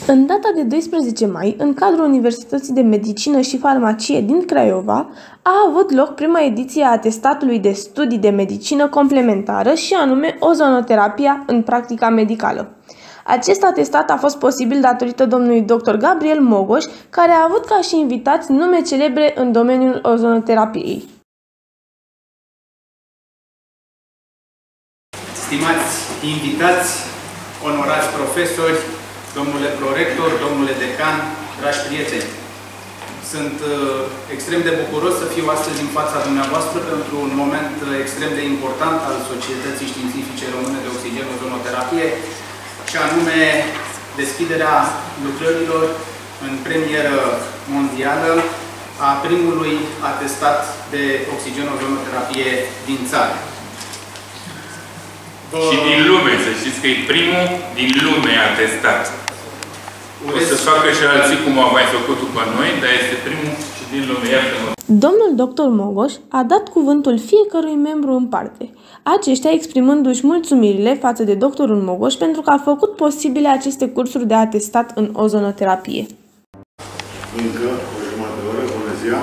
În data de 12 mai, în cadrul Universității de Medicină și Farmacie din Craiova, a avut loc prima ediție a atestatului de studii de medicină complementară și anume ozonoterapia în practica medicală. Acest atestat a fost posibil datorită domnului dr. Gabriel Mogoș, care a avut ca și invitați nume celebre în domeniul ozonoterapiei. Stimați invitați, onorați profesori, domnule prorector, domnule decan, dragi prieteni, sunt extrem de bucuros să fiu astăzi în fața dumneavoastră pentru un moment extrem de important al Societății Științifice Române de Oxigen-Ozonoterapie, și anume deschiderea lucrărilor în premieră mondială a primului atestat de oxigen-ozonoterapie din țară. Și din lume, să știți că e primul din lume atestat. O să facă și alții cum au mai făcut după noi, dar este primul și din lume. Iată-mă. Domnul dr. Mogoș a dat cuvântul fiecărui membru în parte, aceștia exprimându-și mulțumirile față de doctorul Mogoș pentru că a făcut posibile aceste cursuri de atestat în ozonoterapie. Încă o jumătate de oră, bună ziua!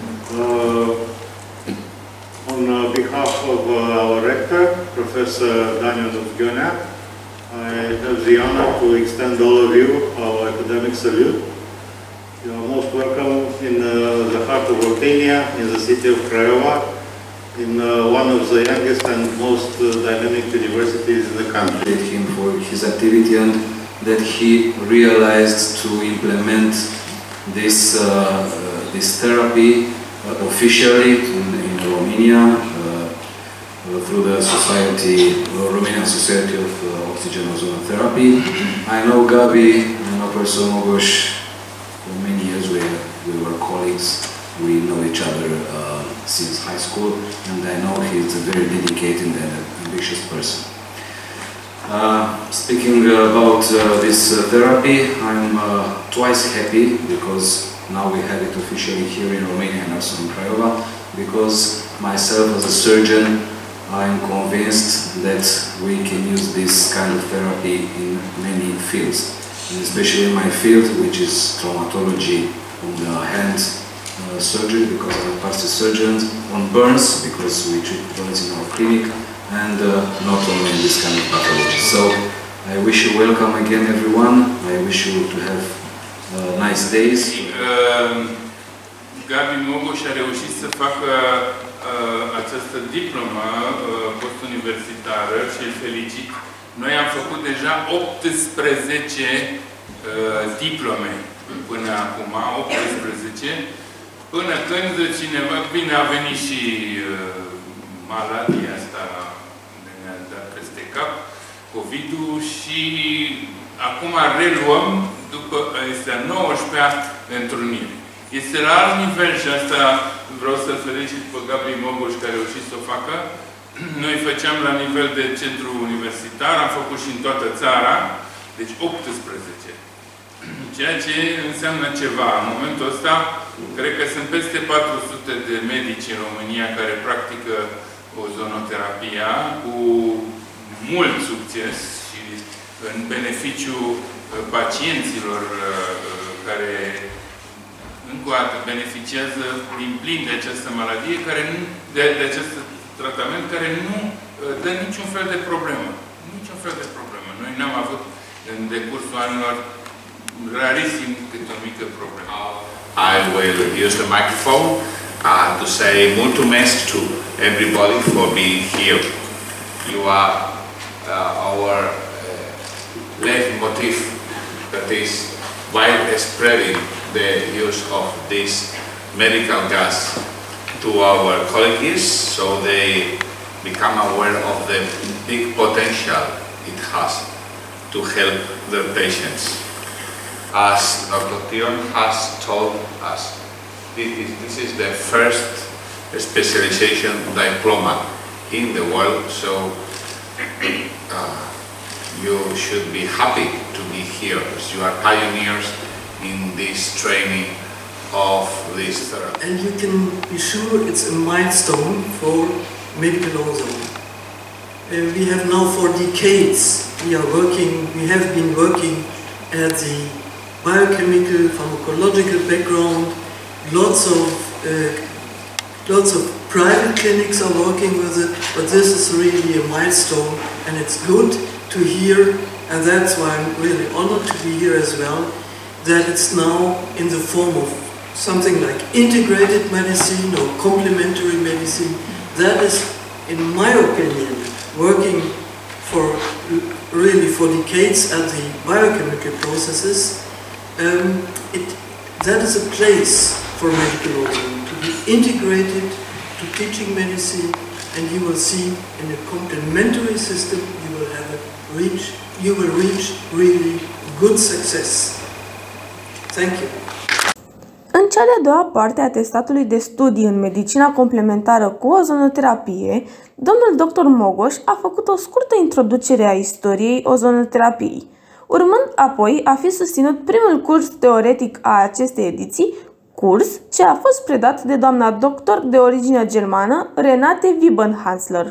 On behalf of our rector, Professor Daniel Dovgionea, I have the honor to extend all of you our academic salute. You are most welcome in the heart of Oltenia, in the city of Craiova, in one of the youngest and most dynamic universities in the country. Him for his activity and that he realized to implement this therapy officially in Romania through the Romanian Society of Oxygen Ozonotherapy. I know Gabi, I know Professor Mogoș for many years. We were colleagues. We know each other since high school, and I know he's a very dedicated and ambitious person. Speaking about this therapy, I'm twice happy because now we have it officially here in Romania and also in Craiova, because myself as a surgeon, I'm convinced that we can use this kind of therapy in many fields, and especially in my field, which is traumatology on the hand surgery, because I'm a plastic surgeon, on burns, because we treat burns in our clinic, and not only in this kind of pathology. So I wish you welcome again, everyone. I wish you to have nice days. Gabi Mogoș a reușit să facă această diplomă postuniversitară și îl felicit. Noi am făcut deja 18 diplome până acum, 18, până când cineva, bine, a venit și maladia asta de ne-a dat peste cap, COVID-ul, și acum reluăm după este a 19-a întrunire. Este la alt nivel și asta vreau să-l felicit pe Gabi Mogoș care a reușit să o facă. Noi făceam la nivel de centru universitar, am făcut și în toată țara, deci 18. Ceea ce înseamnă ceva. În momentul ăsta, cred că sunt peste 400 de medici în România care practică ozonoterapia cu mult succes și în beneficiu pacienților care încă o dată beneficiază din plin de această maladie, de acest tratament care nu dă niciun fel de problemă. Niciun fel de problemă. Noi n-am avut în decursul anilor rarisim câte o mică problemă. I will use the microphone to say mulțumesc to everybody for being here. You are our leitmotiv that is widely spreading the use of this medical gas to our colleagues so they become aware of the big potential it has to help their patients. As Dr. Tion has told us, this is the first specialization diploma in the world, so you should be happy to be here because you are pioneers in this training of this therapy. And you can be sure it's a milestone for medical ozone. We have now for decades, we have been working at the biochemical, pharmacological background. Lots of private clinics are working with it, but this is really a milestone, and it's good to hear, and that's why I'm really honored to be here as well, that it's now in the form of something like integrated medicine or complementary medicine. That is, in my opinion, working for decades at the biochemical processes. That is a place for medical ozone to be integrated to teaching medicine, and you will see in a complementary system you will reach really good success. Thank you. În cea de-a doua parte a atestatului de studii în medicina complementară cu ozonoterapie, domnul dr. Mogoș a făcut o scurtă introducere a istoriei ozonoterapiei, urmând apoi a fi susținut primul curs teoretic a acestei ediții, curs ce a fost predat de doamna doctor de origine germană Renate Wiebenhansler.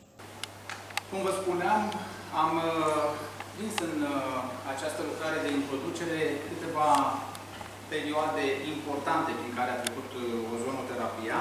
Cum vă spuneam, am prins în această lucrare de introducere câteva perioade importante prin care a trecut ozonoterapia.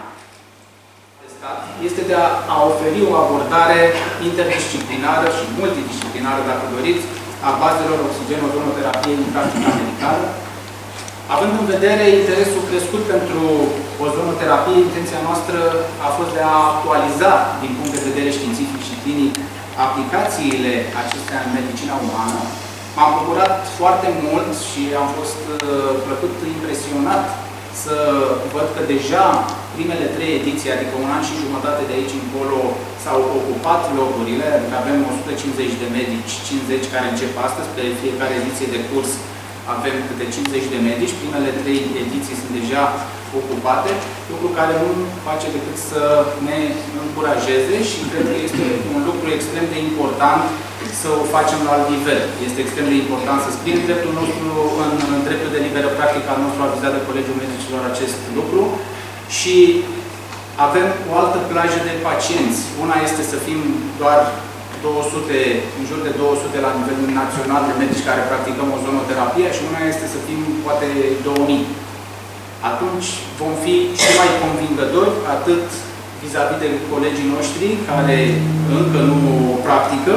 Este de a oferi o abordare interdisciplinară și multidisciplinară, dacă doriți, a bazelor oxigen-ozonoterapiei în practica medicală. Având în vedere interesul crescut pentru ozonoterapie, intenția noastră a fost de a actualiza, din punct de vedere științific și clinic, aplicațiile acestea în medicina umană. M-am bucurat foarte mult și am fost plăcut impresionat să văd că deja primele 3 ediții, adică un an și jumătate de aici încolo, s-au ocupat locurile, adică avem 150 de medici, 50 care încep astăzi, pe fiecare ediție de curs avem câte 50 de medici, primele 3 ediții sunt deja ocupate, lucru care nu face decât să ne încurajeze și cred că este un lucru extrem de important să o facem la alt nivel. Este extrem de important să scriem dreptul nostru, în dreptul de liberă practică al nostru avizat de Colegiul Medicilor acest lucru și avem o altă plajă de pacienți. Una este să fim doar 200, în jur de 200 la nivel național de medici care practicăm ozonoterapia și una este să fim poate 2000. Atunci vom fi și mai convingători, atât vis-a-vis de colegii noștri care încă nu o practică,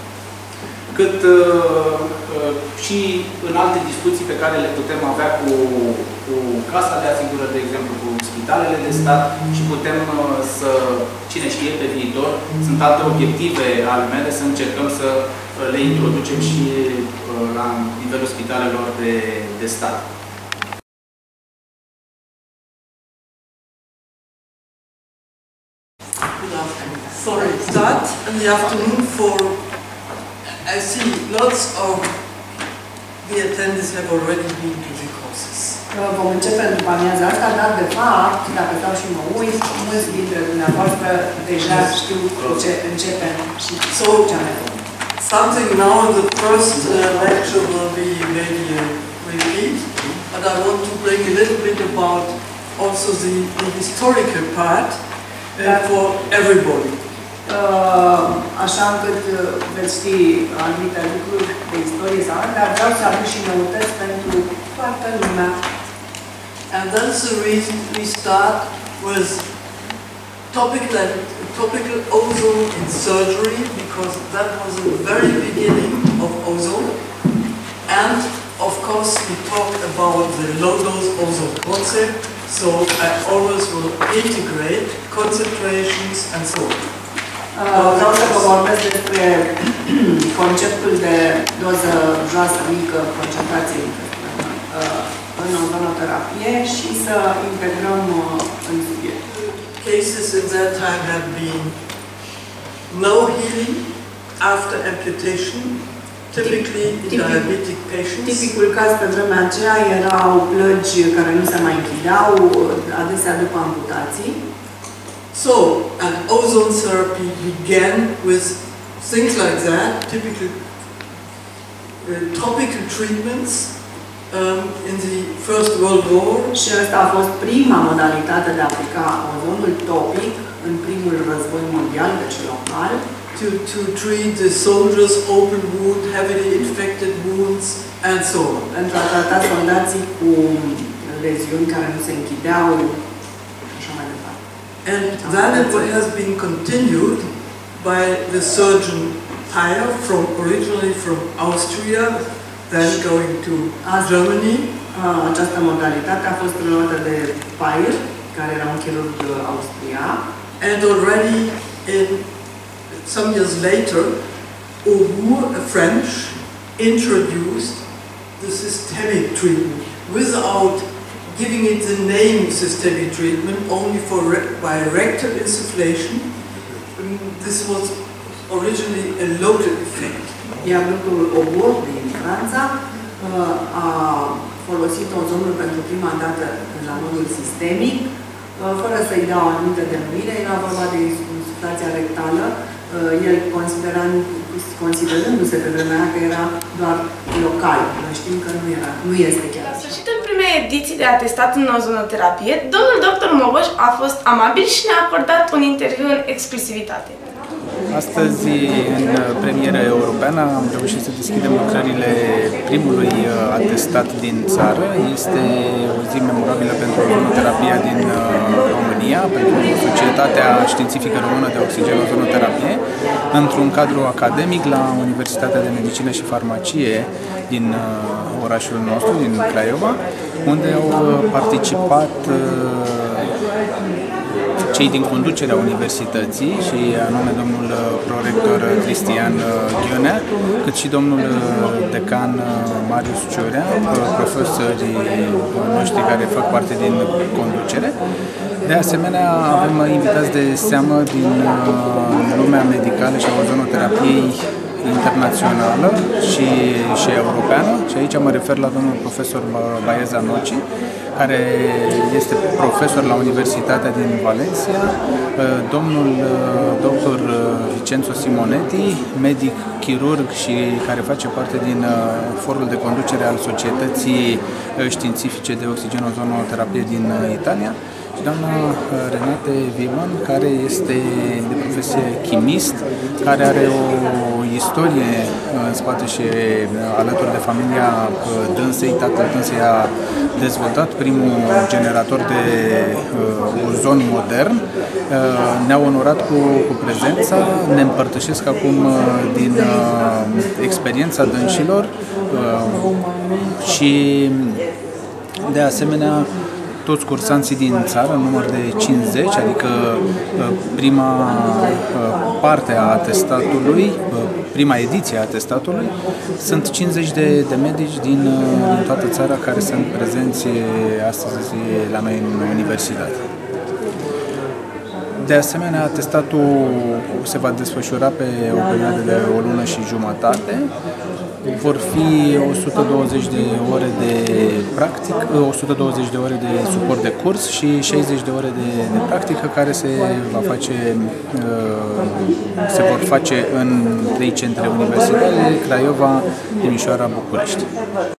cât și în alte discuții pe care le putem avea cu Casa de Asigurări, de exemplu, cu spitalele de stat și putem să, cine știe pe viitor, sunt alte obiective ale mele, să încercăm să le introducem și la nivelul spitalelor de stat. For a start in the afternoon I see lots of the attendees have already been to the courses. Vom începe în după amiaza asta, dar de fapt, dacă stau și mă uit, mulți dintre dumneavoastră deja știu ce începem și ce am făcut. Something now in the first lecture will be maybe a repeat, but I want to bring a little bit about also the historical part for everybody. Așa încât veți ști anumite lucruri de istorie sau dar vreau să aduc și noutăți pentru toată lumea. And that's the reason we start with topical ozone in surgery, because that was the very beginning of ozone. And of course we talk about the low-dose ozone concept, so I always will integrate concentrations and so on. Vreau să vă vorbesc despre conceptul de doză joasă, mică, concentrație în ozonoterapie și să integrăm în subiect. Cases at that time have been no healing after amputation, typically in diabetic patients. Tipicul caz pe vremea aceea erau plăgi care nu se mai închideau, adesea după amputații. So, and ozone therapy began with things like that, typical topical treatments in the First World War. Și asta a fost prima modalitate de a aplica ozonul topic în primul război mondial, deci local. to treat the soldiers' open wound, heavily infected wounds, and so on. Pentru a trata soldații cu leziuni care nu se închideau, așa mai departe. And then it has been continued by the surgeon Payer, originally from Austria, then going to Germany. Această modalitate a fost preluată de Payer, care era un chirurg austriac. And already some years later, Aubour, a French, introduced the systemic treatment without giving it the name systemic treatment, only by rectal insufflation. This was originally a local effect. Iar doctorul Aubour din Franța a folosit ozonul pentru prima dată la modul sistemic, fără să-i dea o anumită denumire. Era vorba de insuflația rectală, el considerându-se pe vremea că era doar local. Noi știm că nu este chiar. La sfârșitul primei ediții de atestat în ozonoterapie, domnul dr. Mogoș a fost amabil și ne-a acordat un interviu în exclusivitate. Astăzi, în premieră europeană, am reușit să deschidem lucrările primului atestat din țară. Este o zi memorabilă pentru ozonoterapia din România, pentru Societatea Științifică Română de Oxigeno-Ozonoterapie, într-un cadru academic la Universitatea de Medicină și Farmacie din orașul nostru, din Craiova, unde au participat cei din conducerea universității, și anume domnul prorector Cristian Gionea, cât și domnul decan Marius Ciurea, profesorii noștri care fac parte din conducere. De asemenea, avem invitați de seamă din lumea medicală și a ozonoterapiei internațională și europeană, și aici mă refer la domnul profesor Baeza Noci, care este profesor la Universitatea din Valencia, domnul dr. Vincenzo Simonetti, medic chirurg și care face parte din forul de conducere al Societății Științifice de Oxigeno-Ozonoterapie din Italia, și doamna Renate Viman, care este de profesie chimist, care are o istorie în spate și alături de familia dânsei. Tatăl dânsei a dezvoltat primul generator de ozon modern. Ne-au onorat cu prezența, ne împărtășesc acum din experiența dânșilor și de asemenea toți cursanții din țară, în număr de 50, adică prima parte a atestatului, prima ediție a atestatului, sunt 50 de medici din toată țara care sunt prezenți astăzi la noi în universitate. De asemenea, atestatul se va desfășura pe o perioadă de o lună și jumătate. Vor fi 120 de ore de practic, 120 de ore de suport de curs și 60 de ore de practică, care se vor face în 3 centre universitare: Craiova, Timișoara, București.